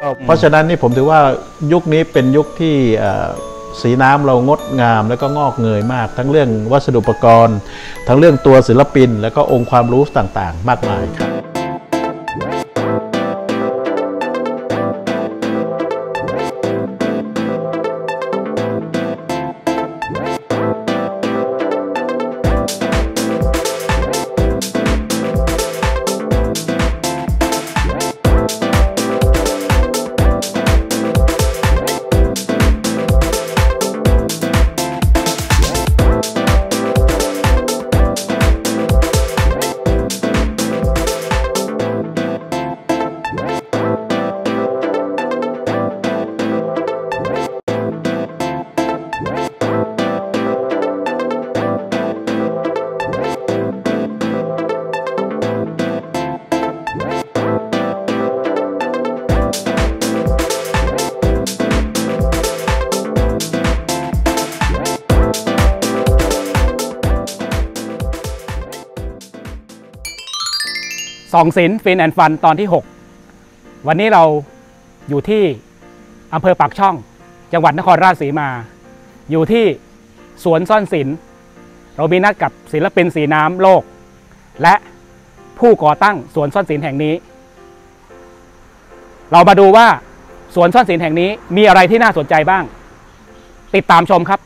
เพราะฉะนั้นนี่ผมถือว่ายุคนี้เป็นยุคที่สีน้ำเรางดงามแล้วก็งอกเงยมากทั้งเรื่องวัสดุอุปกรณ์ทั้งเรื่องตัวศิลปินแล้วก็องค์ความรู้ต่างๆมากมายครับส่องศิลป์ฟินแอนด์ฟันตอนที่ 6วันนี้เราอยู่ที่อำเภอปากช่องจังหวัดนครราชสีมาอยู่ที่สวนซ่อนศิลป์เรามีนัดกับศิลปินสีน้ำโลกและผู้ก่อตั้งสวนซ่อนศิลป์แห่งนี้เรามาดูว่าสวนซ่อนศิลป์แห่งนี้มีอะไรที่น่าสนใจบ้างติดตามชมครับ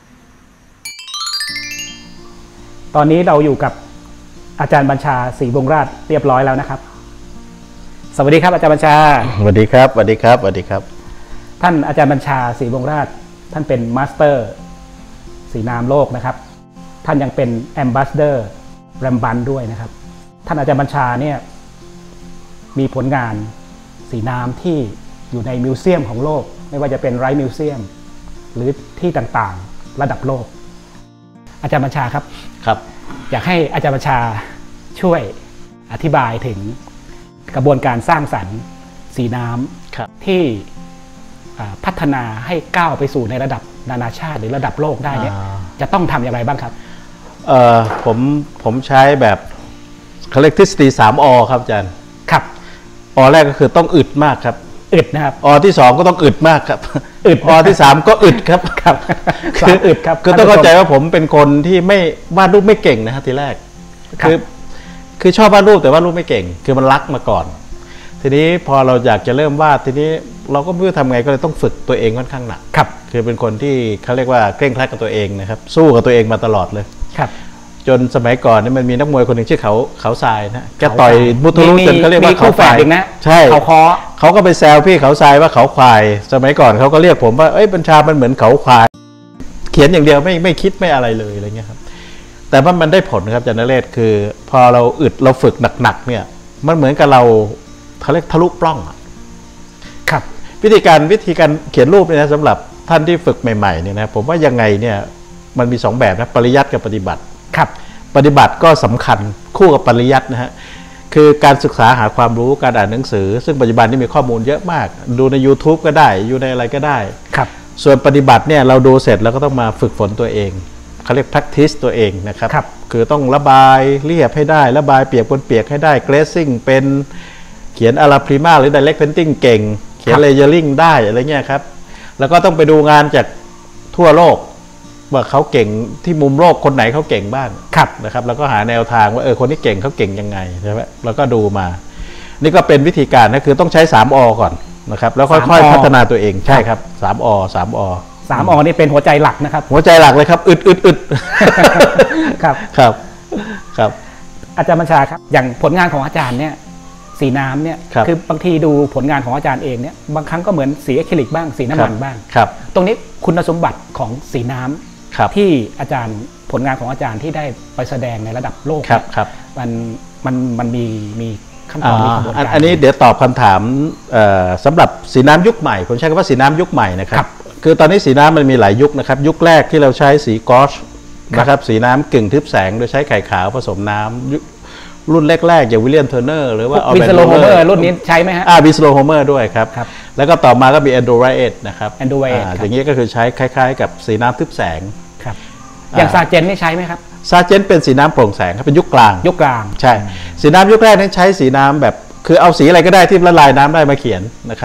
ตอนนี้เราอยู่กับอาจารย์บัญชาศรีวงราชเรียบร้อยแล้วนะครับสวัสดีครับอาจารย์บัญชาสวัสดีครับสวัสดีครับสวัสดีครับท่านอาจารย์บัญชาศรีวงราชท่านเป็นมาสเตอร์สีน้ำโลกนะครับท่านยังเป็นแอมบาสเดอร์แรมบันด้วยนะครับท่านอาจารย์บัญชาเนี่ยมีผลงานสีน้ำที่อยู่ในมิวเซียมของโลกไม่ว่าจะเป็นไรท์มิวเซียมหรือที่ต่างๆระดับโลกอาจารย์บัญชาครับครับอยากให้อาจารย์บัญชาช่วยอธิบายถึงกระบวนการสร้างสรรค์สีน้ำที่พัฒนาให้ก้าวไปสู่ในระดับนานาชาติหรือระดับโลกได้เนี่ยจะต้องทำอย่างไรบ้างครับผมใช้แบบเขาเรียกทฤษฎี3 อครับอาจารย์ครับอแรกก็คือต้องอึดมากครับอึดนะครับอที่2ก็ต้องอึดมากครับอึดอที่3ก็อึดครับครับคืออึดครับคือต้องเข้าใจว่าผมเป็นคนที่ไม่วาดรูปไม่เก่งนะฮะทีแรกคือชอบวาดรูปแต่วาดรูปไม่เก่งคือมันรักมาก่อนทีนี้พอเราอยากจะเริ่มวาดทีนี้เราก็ไม่รู้ทำไงก็เลยต้องฝึกตัวเองค่อนข้างหนักครับคือเป็นคนที่เขาเรียกว่าเคร่งครัดกับตัวเองนะครับสู้กับตัวเองมาตลอดเลยครับจนสมัยก่อนนี่มันมีนักมวยคนหนึ่งชื่อเขาทรายนะแกต่อยมุทะลุจนเขาเรียกว่าเขาควายนะใช่เขาก็ไปแซวพี่เขาทรายว่าเขาควายสมัยก่อนเขาก็เรียกผมว่าเอ้ยบัญชามันเหมือนเขาควายเขียนอย่างเดียวไม่คิดไม่อะไรเลยอะไรเงี้ยครับแต่ว่ามันได้ผลครับอาจารย์นเรศคือพอเราอึดเราฝึกหนักๆเนี่ยมันเหมือนกับเราเขาเรียกทะลุปล้องครับวิธีการเขียนรูปเนี่ยนะสำหรับท่านที่ฝึกใหม่ๆเนี่ยนะผมว่ายังไงเนี่ยมันมี2แบบนะปริยัติกับปฏิบัติครับปฏิบัติก็สำคัญคู่กับปริยัตินะฮะคือการศึกษาหาความรู้การอ่านหนังสือซึ่งปัจจุบันนี้มีข้อมูลเยอะมากดูใน YouTube ก็ได้อยู่ในอะไรก็ได้ครับส่วนปฏิบัติเนี่ยเราดูเสร็จแล้วก็ต้องมาฝึกฝนตัวเองเขาเรียก practice ตัวเองนะครับคือต้องระบายเรียบให้ได้ระบายเปียกบนเปียกให้ได้ glazing เป็นเขียนอาราพริมาหรือ direct painting เก่งเขียน layering ได้อะไรเงี้ยครับแล้วก็ต้องไปดูงานจากทั่วโลกว่าเขาเก่งที่มุมโลกคนไหนเขาเก่งบ้างนะครับแล้วก็หาแนวทางว่าคนที่เก่งเขาเก่งยังไงใช่ไหมแล้วก็ดูมานี่ก็เป็นวิธีการนะคือต้องใช้3 อก่อนนะครับแล้วค่อยๆพัฒนาตัวเองใช่ครับ3 อนี่เป็นหัวใจหลักนะครับหัวใจหลักเลยครับอึดครับครับอาจารย์บัญชาครับอย่างผลงานของอาจารย์เนี่ยสีน้ำเนี่ยคือบางทีดูผลงานของอาจารย์เองเนี่ยบางครั้งก็เหมือนสีอะคริลิกบ้างสีน้ำมันบ้างตรงนี้คุณสมบัติของสีน้ำที่อาจารย์ผลงานของอาจารย์ที่ได้ไปแสดงในระดับโลกมันมีขั้นตอนมีกระบวนการอันนี้เดี๋ยวตอบคำถามสำหรับสีน้ำยุคใหม่ผมใช้คำว่าสีน้ำยุคใหม่นะครับคือตอนนี้สีน้ำมันมีหลายยุคนะครับยุคแรกที่เราใช้สีกอชนะครับสีน้ำกึ่งทึบแสงโดยใช้ไข่ขาวผสมน้ำรุ่นแรกๆอย่างวิลเลียมเทอร์เนอร์หรือว่าวิสโลโฮเมอร์รุ่นนี้ใช้ไหมฮะวิสโลโฮเมอร์ด้วยครับแล้วก็ต่อมาก็มีแอนโดไรเอทนะครับอย่างนี้ก็คือใช้คล้ายๆกับสีน้ำทึบแสงครับอย่างซาเจนนี่ใช้ไหมครับซาเจนเป็นสีน้ำโปร่งแสงครับเป็นยุคกลางใช่สีน้ำยุคแรกนั้นใช้สีน้ำแบบคือเอาสีอะไรก็ได้ที่ละลายน้ำได้มาเขียนนะครับ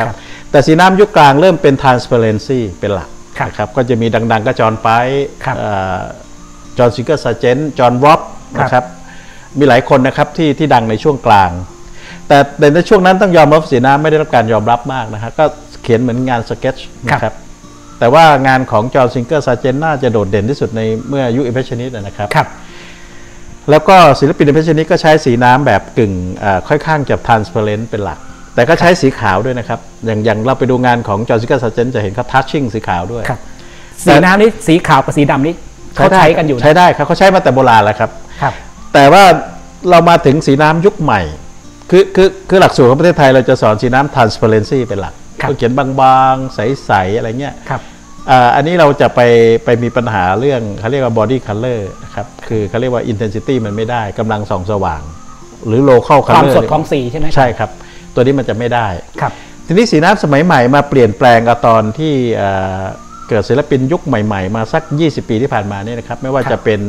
แต่สีน้ำยุคกลางเริ่มเป็น transparency เป็นหลักครับก็จะมีดังๆก็จอห์นไปจอห์นซิงเกิลซาร์เจนต์จอห์นวอปนะครับมีหลายคนนะครับที่ดังในช่วงกลางแต่ในช่วงนั้นต้องยอมรับสีน้ำไม่ได้รับการยอมรับมากนะครับก็เขียนเหมือนงานสเก็ตช์นะครับแต่ว่างานของจอห์นซิงเกิลซาร์เจนต์น่าจะโดดเด่นที่สุดในเมื่อยุคอิมเพรสชันนิสต์นะครับแล้วก็ศิลปินอิมเพรสชันนิสต์ก็ใช้สีน้ำแบบกึ่งค่อยข้างจะ transparent เป็นหลักแต่ก็ใช้สีขาวด้วยนะครับอย่างเราไปดูงานของจอห์นซิงเกิลซาร์เจนต์จะเห็นเขา touching สีขาวด้วยสีน้ำนี่สีขาวกับสีดำนี่เขาใช้กันอยู่ใช้ได้ครับเขาใช้มาแต่โบราณแล้วครับแต่ว่าเรามาถึงสีน้ำยุคใหม่คือหลักสูตรของประเทศไทยเราจะสอนสีน้ำ transparency เป็นหลักก็เขียนบางๆใสๆอะไรเงี้ยอันนี้เราจะไปมีปัญหาเรื่องเขาเรียกว่า body color นะครับคือเขาเรียกว่า intensity มันไม่ได้กำลังส่องสว่างหรือ local color ความสดของสีใช่ไหมใช่ครับตัวนี้มันจะไม่ได้ทีนี้สีน้ำสมัยใหม่มาเปลี่ยนแปลงตอนที่เกิดศิลปินยุคใหม่ๆมาสัก20 ปีที่ผ่านมาเนี่ยนะครับไม่ว่าจะเป็น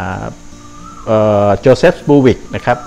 โจเซฟบูวิกนะครับ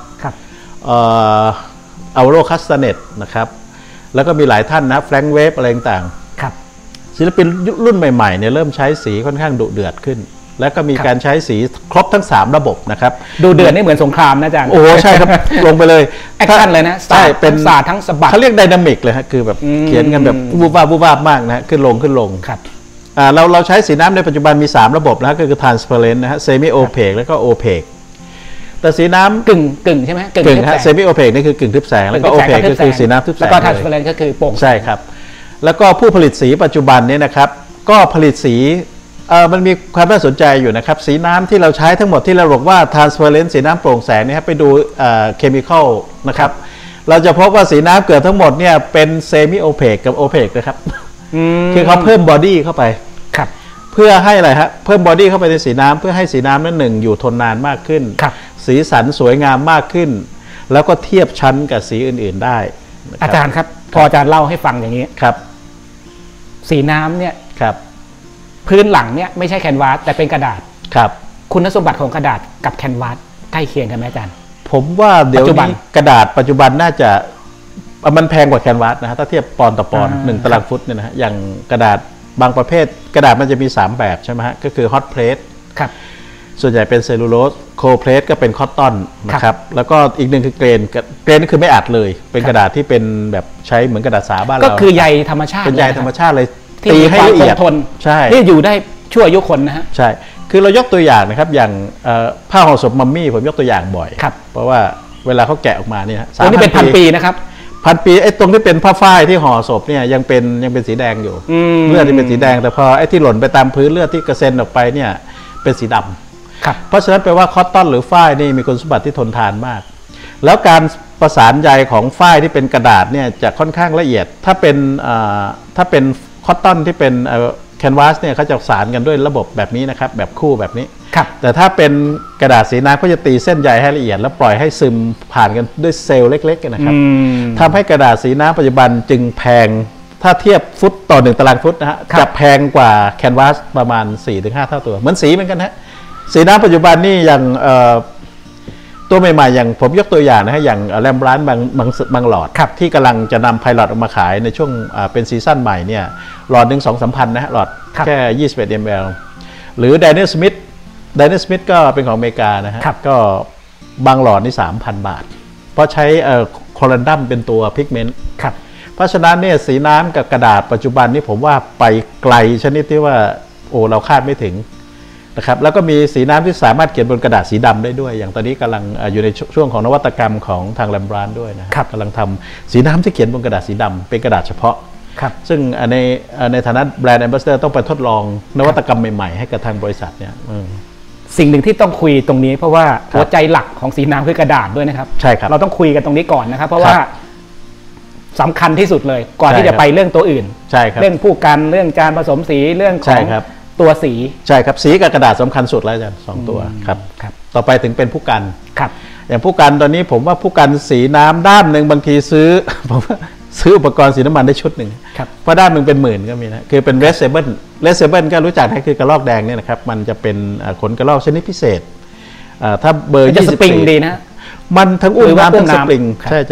อัลโรคัสตาเนตนะครับแล้วก็มีหลายท่านนะแฟรงค์เวฟอะไรต่างๆศิลปินรุ่นใหม่ๆเนี่ยเริ่มใช้สีค่อนข้างดุเดือดขึ้นแล้วก็มีการใช้สีครบทั้ง3ระบบนะครับดูเดือดนี่เหมือนสงครามนะอาจารย์โอ้ใช่ครับลงไปเลยแอคชั่นเลยนะใช่เป็นศาสตร์ทั้งสะบัดเขาเรียกไดนามิกเลยฮะคือแบบเขียนกันแบบวูบวาบมากนะขึ้นลงครับเราใช้สีน้ำในปัจจุบันมี3ระบบนะก็คือ transparent นะฮะ semi opaque แล้วก็ opaque แต่สีน้ำกึ่งใช่ไหมกึ่งฮะ semi opaque นี่คือกึ่งทึบแสงแล้วก็ opaque ก็คือสีน้ำทึบแสงแล้วก็ transparent ก็คือโปร่งใช่ครับแล้วก็ผู้ผลิตสีปัจจุบันเนี่ยนะครับก็ผลิตสีมันมีความน่าสนใจอยู่นะครับสีน้ำที่เราใช้ทั้งหมดที่เราบอกว่า transparent สีน้ำโปร่งแสงนี่ครับไปดูเคมีคอลนะครับเราจะพบว่าสีน้ำเกิดทั้งหมดเนี่ยเป็น semi opaque กับ opaque นะครับคือเขาเพิ่มบอดี้เข้าไปเพื่อให้อะไรฮะเพิ่มบอดี้เข้าไปในสีน้ำเพื่อให้สีน้ำนั้นหนึ่งอยู่ทนนานมากขึ้นสีสันสวยงามมากขึ้นแล้วก็เทียบชั้นกับสีอื่นๆได้อาจารย์ครับพออาจารย์เล่าให้ฟังอย่างนี้ครับสีน้ำเนี่ยครับพื้นหลังเนี่ยไม่ใช่แคนวาสแต่เป็นกระดาษครับคุณสมบัติของกระดาษกับแคนวาสใกล้เคียงกันไหมอาจารย์ผมว่าเดี๋ยวนี้กระดาษปัจจุบันน่าจะมันแพงกว่าแคนวาสนะฮะถ้าเทียบปอนต่อปอน1 ตารางฟุตเนี่ยนะฮะอย่างกระดาษบางประเภทกระดาษมันจะมี3แบบใช่ไหมฮะก็คือฮอตเพลทครับส่วนใหญ่เป็นเซลลูโลสโคเพลทก็เป็นคอตตอนนะครับแล้วก็อีกหนึ่งคือเกรนนี่คือไม่อัดเลยเป็นกระดาษที่เป็นแบบใช้เหมือนกระดาษสาบ้านเราก็คือใยธรรมชาติเป็นใยธรรมชาติเลยตีให้ละเอียดทนใช่ที่อยู่ได้ชั่วอายุคนนะฮะใช่คือเรายกตัวอย่างนะครับอย่างผ้าห่อศพมัมมี่ผมยกตัวอย่างบ่อยเพราะว่าเวลาเขาแกะออกมาเนี่ยอันนี้เป็น1,000 ปีนะครับ 1,000 ปีไอ้ตรงที่เป็นผ้าฝ้ายที่ห่อศพเนี่ยยังเป็นสีแดงอยู่เลือดที่เป็นสีแดงแต่พอไอ้ที่หล่นไปตามพื้นเลือดที่กระเซ็นออกไปเนี่ยเป็นสีดำเพราะฉะนั้นแปลว่าคอตตอนหรือฝ้ายนี่มีคุณสมบัติที่ทนทานมากแล้วการประสานใยของฝ้ายที่เป็นกระดาษเนี่ยจะค่อนข้างละเอียดถ้าเป็นคอตตอนที่เป็นแคนวาสเนี่ยเขาจะสานกันด้วยระบบแบบนี้นะครับแบบคู่แบบนี้แต่ถ้าเป็นกระดาษสีน้ำก็จะตีเส้นใยให้ละเอียดแล้วปล่อยให้ซึมผ่านกันด้วยเซลล์เล็กๆนะครับทำให้กระดาษสีน้ำปัจจุบันจึงแพงถ้าเทียบฟุตต่อ1 ตารางฟุตนะฮะจะแพงกว่าแคนวาสประมาณ 4-5 เท่าตัวเหมือนสีเหมือนกันฮะสีน้ำปัจจุบันนี่อย่างตัวใหม่ๆอย่างผมยกตัวอย่างนะฮะอย่างแรมบรันบางหลอดที่กำลังจะนำไพลอตออกมาขายในช่วงเป็นซีซั่นใหม่เนี่ยหลอดหนึ่ง 2-3 พันนะฮะหลอดแค่21 ml หรือไดเนอร์สมิธก็เป็นของอเมริกานะฮะก็บางหลอดนี่ 3,000 บาทเพราะใช้โคลันดัมเป็นตัวพิกเมนต์เพราะฉะนั้นเนี่ยสีน้ำกับกระดาษปัจจุบันนี่ผมว่าไปไกลชนิดที่ว่าโอ้เราคาดไม่ถึงนะครับแล้วก็มีสีน้ำที่สามารถเขียนบนกระดาษสีดำได้ด้วยอย่างตอนนี้กำลังอยู่ในช่วงของนวัตกรรมของทางแรมบรันด์ด้วยนะครับกำลังทำสีน้ำที่เขียนบนกระดาษสีดำเป็นกระดาษเฉพาะซึ่งในฐานะแบรนด์แอมบาสเดอร์ต้องไปทดลองนวัตกรรมใหม่ๆให้กับทางบริษัทเนี่ยสิ่งหนึ่งที่ต้องคุยตรงนี้เพราะว่าหัวใจหลักของสีน้ำคือกระดาษด้วยนะครับใช่ครับเราต้องคุยกันตรงนี้ก่อนนะครับเพราะว่าสำคัญที่สุดเลยก่อนที่จะไปเรื่องตัวอื่นใช่ครับเรื่องผู้กันเรื่องการผสมสีเรื่องของตัวสีใช่ครับสีกับกระดาษสำคัญสุดแล้วอาจารย์2 ตัวครับต่อไปถึงเป็นผู้กันอย่างผู้กันตอนนี้ผมว่าผู้กันสีน้ำด้ามหนึ่งบางทีซื้ออุปกรณ์สีน้ำมันได้ชุดหนึ่งเพราะด้ามหนึ่งเป็น10,000ก็มีนะคือเป็นเรสเซเบิลก็รู้จักนะคือกระรอกแดงเนี่ยนะครับมันจะเป็นขนกระรอกชนิดพิเศษถ้าเบอร์ 24ดีนะมันทั้งอุ้มน้ำทั้งสปริงใช่อาจารย์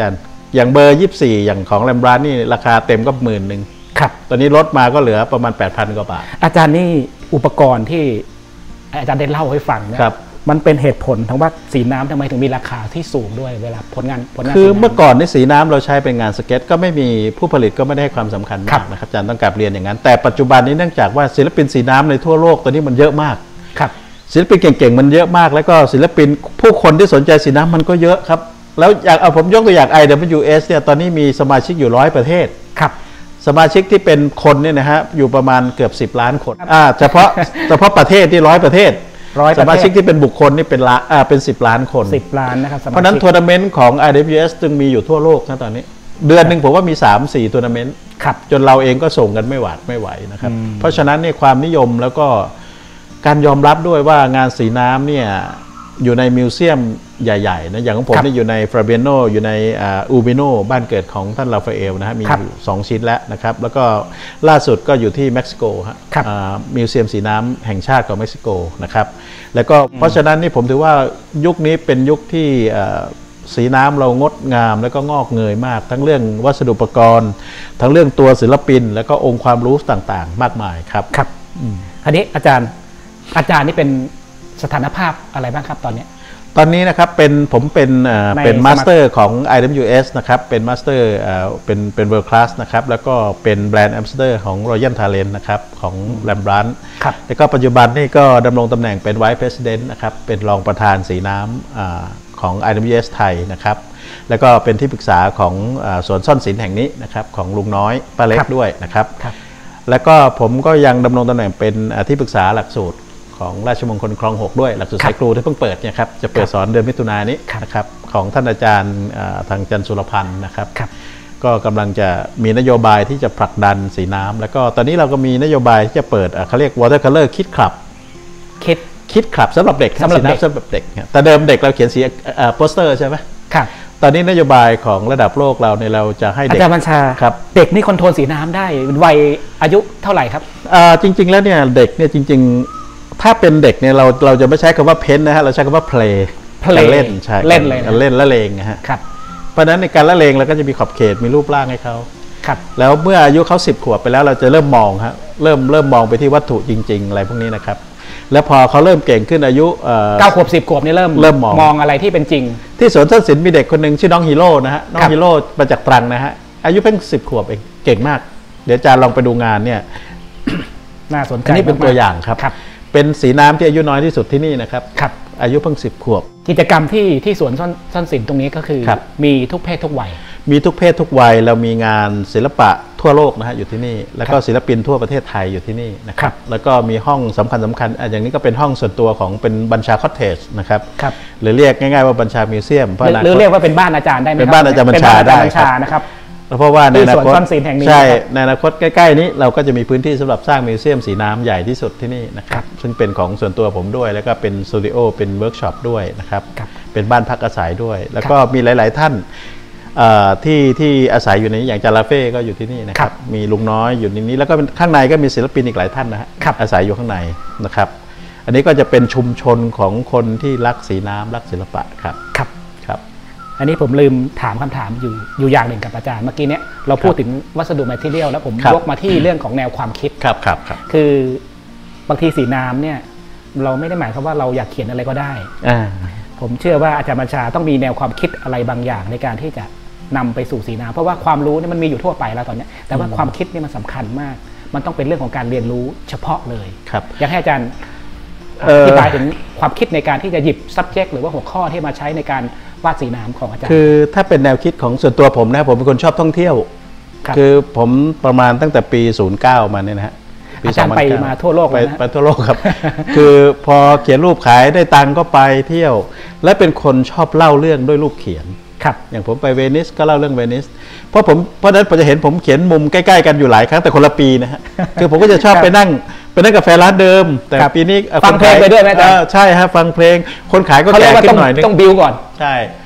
อย่างเบอร์24อย่างของแรมบรันนี่ราคาเต็มก็10,000 ครับตอนนี้ลดมาก็เหลือประมาณ 8,000 กว่าบาทอาจารย์นี่อุปกรณ์ที่อาจารย์ได้เล่าให้ฟังเนี่ยมันเป็นเหตุผลทั้งว่าสีน้ำทำไมถึงมีราคาที่สูงด้วยเวลาผลงานคือเมื่อก่อนในสีน้ำเราใช้เป็นงานสเก็ตก็ไม่มีผู้ผลิตก็ไม่ได้ให้ความสำคัญมากนะครับอาจารย์ต้องกลับเรียนอย่างนั้นแต่ปัจจุบันนี้เนื่องจากว่าศิลปินสีน้ำในทั่วโลกตอนนี้มันเยอะมากครับศิลปินเก่งๆมันเยอะมากแล้วก็ศิลปินผู้คนที่สนใจสีน้ำมันก็เยอะครับแล้วอย่างผมยกตัวอย่าง IWS เนี่ยตอนนี้มีสมาชิกอยู่100 ประเทศครับสมาชิกที่เป็นคนเนี่ยนะฮะอยู่ประมาณเกือบ10 ล้านคนเฉพาะประเทศที่100 ประเทศสมาชิกที่เป็นบุคคลนี่เป็น10 ล้านคน 10 ล้านนะครับเพราะนั้นทัวร์นาเมนต์ของ IWS จึงมีอยู่ทั่วโลกนะตอนนี้เดือนหนึ่งผมว่ามี 3-4 ทัวร์นาเมนต์จนเราเองก็ส่งกันไม่ไหวนะครับเพราะฉะนั้นเนี่ยความนิยมแล้วก็การยอมรับด้วยว่างานสีน้ำเนี่ยอยู่ในมิวเซียมใหญ่ๆนะอย่างของผมนี่อยู่ในฟราเบียโนอยู่ในอูบิโนบ้านเกิดของท่านราฟาเอลนะฮะมีอยู่2 ชิ้นแล้วนะครับแล้วก็ล่าสุดก็อยู่ที่เม็กซิโกฮะมิวเซียมสีน้ำแห่งชาติของเม็กซิโกนะครับแล้วก็เพราะฉะนั้นนี่ผมถือว่ายุคนี้เป็นยุคที่สีน้ำเรางดงามแล้วก็งอกเงยมากทั้งเรื่องวัสดุอุปกรณ์ทั้งเรื่องตัวศิลปินแล้วก็องค์ความรู้ต่างๆมากมายครับครับอันนี้อาจารย์นี่เป็นสถานภาพอะไรบ้างครับตอนนี้นะครับผมเป็นมาสเตอร์ของ IWS นะครับเป็นมาสเตอร์เป็น World Class นะครับแล้วก็เป็นแบรนด์แอมบาสเดอร์ของ Royal Talent นะครับของ Rembrandt แล้วก็ปัจจุบันนี่ก็ดำรงตำแหน่งเป็น Vice President นะครับเป็นรองประธานสีน้ำของ IWS ไทยนะครับแล้วก็เป็นที่ปรึกษาของสวนซ่อนศิลป์แห่งนี้นะครับของลุงน้อยป้าเล็กด้วยนะครับแล้วก็ผมก็ยังดำรงตำแหน่งเป็นที่ปรึกษาหลักสูตรของราชมงคลคลอง 6ด้วยหลักสูตรสายครูที่เพิ่งเปิดเนี่ยครับจะเปิดสอนเดือนมิถุนายนนี้นะครับของท่านอาจารย์ทางจันทร์สุรพันธ์นะครับก็กำลังจะมีนโยบายที่จะผลักดันสีน้ำแล้วก็ตอนนี้เราก็มีนโยบายที่จะเปิดเขาเรียก Watercolor Kids Club คิดคลับสำหรับเด็กสีน้ำสำหรับเด็กแต่เดิมเด็กเราเขียนสีโปสเตอร์ใช่ไหมครับตอนนี้นโยบายของระดับโลกเราเนี่ยเราจะให้เด็กอาจารย์บัญชาครับเด็กนี่คอนโทรลสีน้ำได้วัยอายุเท่าไหร่ครับจริงๆแล้วเนี่ยเด็กเนี่ยจริงๆถ้าเป็นเด็กเนี่ยเราจะไม่ใช้คำว่าเพ้นนะฮะเราใช้คำว่า play เล่นใช่เล่นเลยเล่นละเลงนะฮะครับเพราะฉะนั้นในการละเลงเราก็จะมีขอบเขตมีรูปร่างให้เขาครับแล้วเมื่ออายุเขา10 ขวบไปแล้วเราจะเริ่มมองฮะเริ่มมองไปที่วัตถุจริงๆอะไรพวกนี้นะครับแล้วพอเขาเริ่มเก่งขึ้นอายุ 9 ขวบ10 ขวบนี่เริ่มมองอะไรที่เป็นจริงที่สวนต้นศิลป์มีเด็กคนหนึ่งชื่อน้องฮีโร่นะฮะน้องฮีโร่มาจากตรังนะฮะอายุเพิ่ง10 ขวบเองเก่งมากเดี๋ยวอาจารย์ลองไปดูงานเนี่ยน่าสนใจอันนี้เป็นตัวอย่างครับเป็นสีน้ำที่อายุน้อยที่สุดที่นี่นะครับอายุเพิ่ง10 ขวบกิจกรรมที่สวนซ่อนศิลป์ตรงนี้ก็คือมีทุกเพศทุกวัยมีทุกเพศทุกวัยเรามีงานศิลปะทั่วโลกนะฮะอยู่ที่นี่แล้วก็ศิลปินทั่วประเทศไทยอยู่ที่นี่นะครับแล้วก็มีห้องสำคัญอย่างนี้ก็เป็นห้องส่วนตัวของเป็นบัญชาคอตเทจนะครับหรือเรียกง่ายๆว่าบัญชามิวเซียมหรือเรียกว่าเป็นบ้านอาจารย์ได้ไหมเป็นบ้านอาจารย์บัญชาได้นะครับเพราะว่าในอนาคตใช่ในอนาคตใกล้ๆนี้เราก็จะมีพื้นที่สำหรับสร้างมิวเซียมสีน้ำใหญ่ที่สุดที่นี่นะครับซึ่งเป็นของส่วนตัวผมด้วยแล้วก็เป็นสตูดิโอเป็นเวิร์กช็อปด้วยนะครับเป็นบ้านพักอาศัยด้วยแล้วก็มีหลายๆท่านที่อาศัยอยู่ในอย่างจาราเฟ่ก็อยู่ที่นี่นะครับมีลุงน้อยอยู่ในนี้แล้วก็ข้างในก็มีศิลปินอีกหลายท่านนะฮะอาศัยอยู่ข้างในนะครับอันนี้ก็จะเป็นชุมชนของคนที่รักสีน้ำรักศิลปะครับครับอันนี้ผมลืมถามคำถามอยู่อย่างหนึ่งกับอาจารย์เมื่อกี้เนี้ยเราพูดถึงวัสดุแมททีเรียลแล้วผมยกมาที่เรื่องของแนวความคิดครับคือบางทีสีน้ำเนี่ยเราไม่ได้หมายความว่าเราอยากเขียนอะไรก็ได้ผมเชื่อว่าอาจารย์บัญชาต้องมีแนวความคิดอะไรบางอย่างในการที่จะนำไปสู่สีน้ำเพราะว่าความรู้นี่มันมีอยู่ทั่วไปแล้วตอนนี้แต่ว่าความคิดนี่มันสำคัญมากมันต้องเป็นเรื่องของการเรียนรู้เฉพาะเลยอยากให้อาจารย์อธิบายถึงความคิดในการที่จะหยิบ subject หรือว่าหัวข้อที่มาใช้ในการวาดสีน้ำของอาจารย์คือถ้าเป็นแนวคิดของส่วนตัวผมนะผมเป็นคนชอบท่องเที่ยวคือผมประมาณตั้งแต่ปี09มาเนี่ยนะฮะอาจารย์ไปมาทั่วโลกไปทั่วโลกครับคือพอเขียนรูปขายได้ตังก็ไปเที่ยวและเป็นคนชอบเล่าเรื่องด้วยรูปเขียนอย่างผมไปเวนิสก็เล่าเรื่องเวนิสเพราะนั้นผมจะเห็นผมเขียนมุมใกล้ๆกันอยู่หลายครั้งแต่คนละปีนะฮะคือผมก็จะชอบไปนั่งกาแฟร้านเดิมแต่ปีนี้ฟังเพลงไปด้วยไหมอาจารย์ใช่ฮะฟังเพลงคนขายก็แก่ขึ้นหน่อยนึงต้องบิวก่อนใช่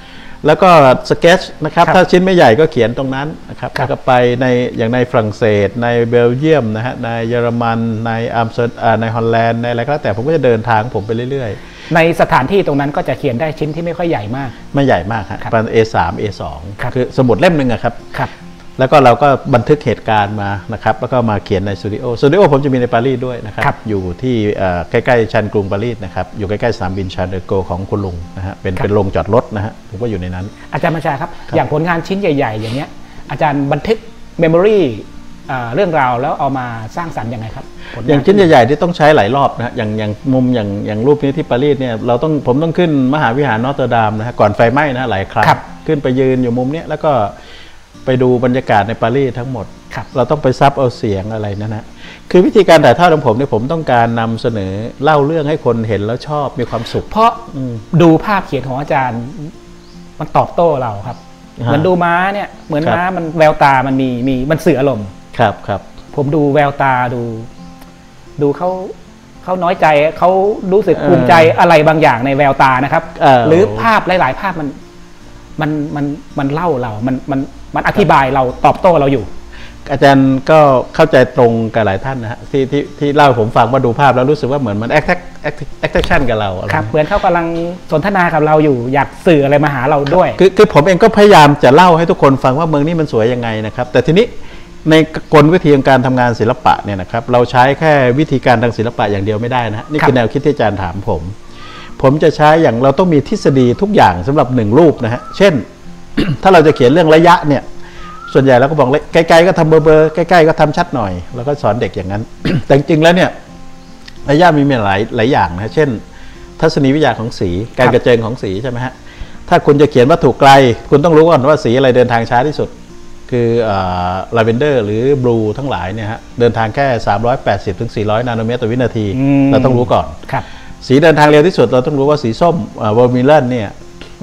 แล้วก็สเก็ตนะครับถ้าชิ้นไม่ใหญ่ก็เขียนตรงนั้นนะครับแล้วก็ไปในอย่างในฝรั่งเศสในเบลเยียมนะฮะในเยอรมันในในฮอลแลนด์ในอะไรก็แล้วแต่ผมก็จะเดินทางผมไปเรื่อยๆในสถานที่ตรงนั้นก็จะเขียนได้ชิ้นที่ไม่ค่อยใหญ่มากไม่ใหญ่มากครับประมาณ A3 A2 คือสมุดเล่มหนึ่งครับแล้วก็เราก็บันทึกเหตุการณ์มานะครับแล้วก็มาเขียนในสตูดิโอผมจะมีในปารีสด้วยนะครับอยู่ที่ใกล้ๆชานกรุงปารีสนะครับอยู่ใกล้ๆสนามบินชาร์ลเดอโกของคุณลุงนะฮะเป็นโรงจอดรถนะฮะผมก็อยู่ในนั้นอาจารย์บัญชาครับอย่างผลงานชิ้นใหญ่ๆอย่างเนี้ยอาจารย์บันทึกเมมโมรีเรื่องราวแล้วเอามาสร้างสรรค์ยังไงครับอย่างชิ้นใหญ่ๆที่ต้องใช้หลายรอบนะอย่างมุมอย่างรูปนี้ที่ปารีสเนี่ยผมต้องขึ้นมหาวิหารนอตเตอร์ดามนะฮะก่อนไฟไหม้นะหลายครั้งขึ้นไปยืนอยู่มุมนี้แล้วก็ไปดูบรรยากาศในปารีสทั้งหมดเราต้องไปซับเอาเสียงอะไรนั่นนะคือวิธีการถ่ายทอดของผมเนี่ยผมต้องการนำเสนอเล่าเรื่องให้คนเห็นแล้วชอบมีความสุขเพราะดูภาพเขียนของอาจารย์มันตอบโต้เราครับเหมือนดูม้าเนี่ยเหมือนม้ามันแววตามันมันสื่ออารมณ์ครับผมดูแววตาดูเขาน้อยใจเขารู้สึกภูมิใจอะไรบางอย่างในแววตานะครับหรือภาพหลายๆภาพมันเล่าเรามันอธิบายเราตอบโต้เราอยู่อาจารย์ก็เข้าใจตรงกับหลายท่านนะฮะที่เล่าผมฟังว่าดูภาพแล้วรู้สึกว่าเหมือนมันแอคชั่นกับเราครับเหมือนเขากำลังสนทนากับเราอยู่อยากสื่ออะไรมาหาเราด้วยคือผมเองก็พยายามจะเล่าให้ทุกคนฟังว่าเมืองนี้มันสวยยังไงนะครับแต่ทีนี้ในกลวิธีการทำงานศิลปะเนี่ยนะครับเราใช้แค่วิธีการทางศิลปะอย่างเดียวไม่ได้นะนี่คือแนวคิดที่อาจารย์ถามผมจะใช้อย่างเราต้องมีทฤษฎีทุกอย่างสำหรับ1รูปนะฮะเช่น ถ้าเราจะเขียนเรื่องระยะเนี่ยส่วนใหญ่เราก็บอกไกลๆก็ทำเบอร์ใกล้ๆก็ทำชัดหน่อยแล้วก็สอนเด็กอย่างนั้น แต่จริงๆแล้วเนี่ยระยะมีหลายอย่างนะเช่นทัศนีวิทยาของสีการกระเจิงของสีใช่ไหมฮะถ้าคุณจะเขียนวัตถุไกลคุณต้องรู้ก่อนว่าสีอะไรเดินทางช้าที่สุดคือลาเวนเดอร์หรือบลูทั้งหลายเนี่ยฮะเดินทางแค่380 ถึง 400 นาโนเมตรต่อวินาทีเราต้องรู้ก่อนสีเดินทางเร็วที่สุดเราต้องรู้ว่าสีส้มเวอร์มิลเลนเนี่ย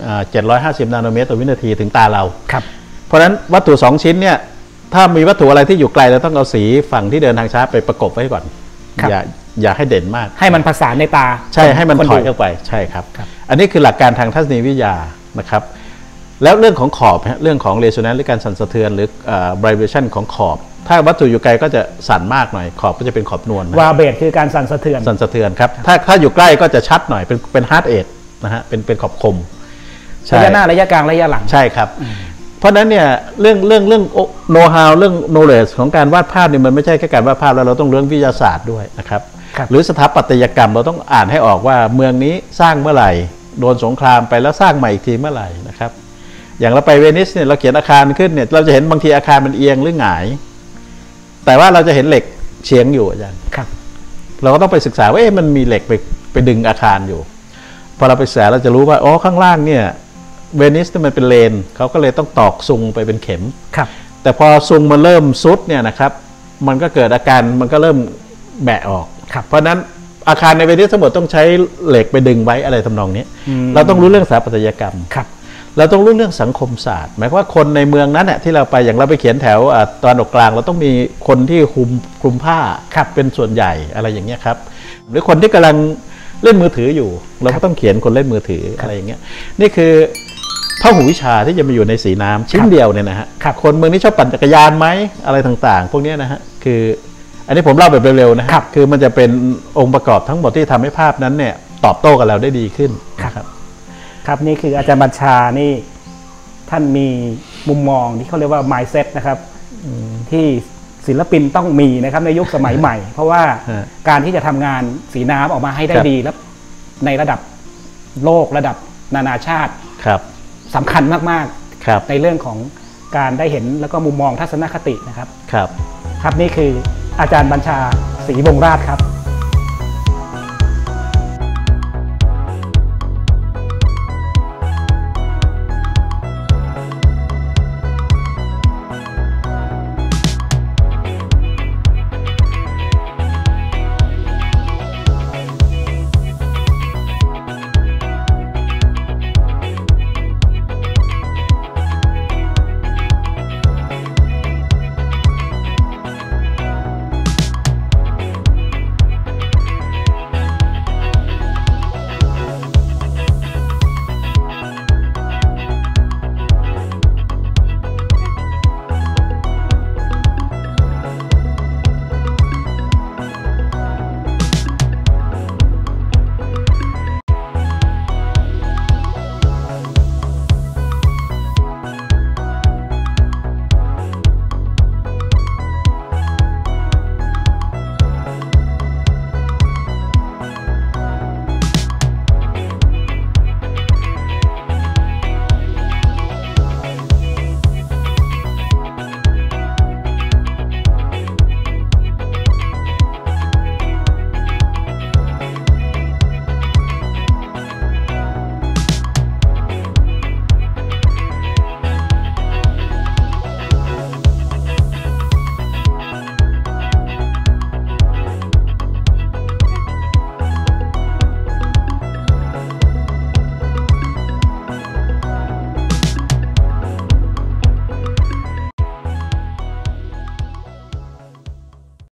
750 นาโนเมตรต่อวินาทีถึงตาเราเพราะฉะนั้นวัตถุ2ชิ้นเนี่ยถ้ามีวัตถุอะไรที่อยู่ไกลเราต้องเอาสีฝั่งที่เดินทางช้าไปประกบไว้ก่อนอย่าให้เด่นมากให้มันผสานในตาใช่ให้มันถอยเข้าไปใช่ครับอันนี้คือหลักการทางทัศนีวิทยานะครับแล้วเรื่องของขอบเรื่องของเรโซแนนซ์หรือการสั่นสะเทือนหรือvibration ของขอบถ้าวัตถุอยู่ไกลก็จะสั่นมากหน่อยขอบก็จะเป็นขอบนวลวาเบตคือการสั่นสะเทือนครับถ้าอยู่ใกล้ก็จะชัดหน่อยเป็นฮาร์ดเอจนะฮะเป็นขอบคมระยะหน้าระยะกลางระยะหลังใช่ครับเพราะนั้นเนี่ยเรื่องโน้ตฮาวเรื่อง knowledge ของการวาดภาพเนี่ยมันไม่ใช่แค่การวาดภาพแล้วเราต้องเรื่องวิทยาศาสตร์ด้วยนะครับหรือสถาปัตยกรรมเราต้องอ่านให้ออกว่าเมืองนี้สร้างเมื่อไหร่โดนสงครามไปแล้วสร้างใหม่อีกทีเมื่อไหร่นะครับอย่างเราไปเวนิสเนี่ยเราเขียนอาคารขึ้นเนี่ยเราจะเห็นบางทีอาคารมันเอียงหรือหงายแต่ว่าเราจะเห็นเหล็กเฉียงอยู่อาจารย์เราก็ต้องไปศึกษาว่ามันมีเหล็กไปดึงอาคารอยู่พอเราไปศึกษาเราจะรู้ว่าอ๋อข้างล่างเนี่ยเวนิสมันเป็นเลนเขาก็เลยต้องตอกซุงไปเป็นเข็มแต่พอซุงมันเริ่มซุดเนี่ยนะครับมันก็เกิดอาการมันก็เริ่มแบะออกเพราะนั้นอาคารในเวนิสทั้งหมดต้องใช้เหล็กไปดึงไว้อะไรทำนองนี้เราต้องรู้เรื่องสถาปัตยกรรมเราต้องรู้เรื่องสังคมศาสตร์หมายความว่าคนในเมืองนั้นเนี่ยที่เราไปอย่างเราไปเขียนแถวตอนออกกลางเราต้องมีคนที่คลุมผ้าเป็นส่วนใหญ่อะไรอย่างเงี้ยครับหรือคนที่กำลังเล่นมือถืออยู่เราก็ต้องเขียนคนเล่นมือถืออะไรอย่างเงี้ยนี่คือพหูวิชาที่จะมาอยู่ในสีน้ำชิ้นเดียวเนี่ยนะฮะคนเมืองนี้ชอบปั่นจักรยานไหมอะไรต่างๆพวกนี้นะฮะคืออันนี้ผมเล่าแบบเร็วๆนะครับคือมันจะเป็นองค์ประกอบทั้งหมดที่ทำให้ภาพนั้นเนี่ยตอบโต้กับเราได้ดีขึ้นครับนี่คืออาจารย์บัญชานี่ท่านมีมุมมองที่เขาเรียกว่า mindset นะครับที่ศิลปินต้องมีนะครับในยุคสมัยใหม่เพราะว่าการที่จะทำงานสีน้ำออกมาให้ได้ดีแล้วในระดับโลกระดับนานาชาติสำคัญมากๆในเรื่องของการได้เห็นแล้วก็มุมมองทัศนคตินะครับครับนี่คืออาจารย์บัญชาศรีวงศ์ราชครับ